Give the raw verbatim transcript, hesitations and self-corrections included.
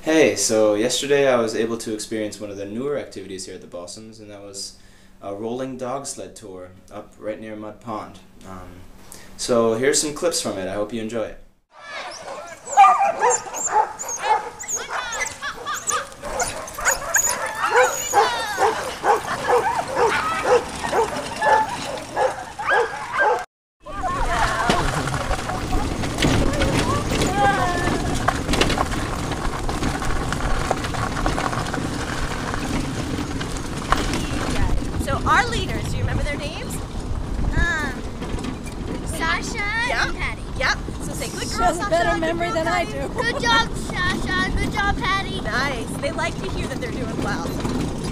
Hey, so yesterday I was able to experience one of the newer activities here at the Balsams, and that was a rolling dog sled tour up right near Mud Pond. Um, so here's some clips from it. I hope you enjoy it. So our leaders, do you remember their names? Um, Sasha Yep. and Patty. Yep. So say, good She girl, has a Sasha. better good memory girl, than I Patty." do. Good job, Sasha. Good job, Patty. Nice. They like to hear that they're doing well.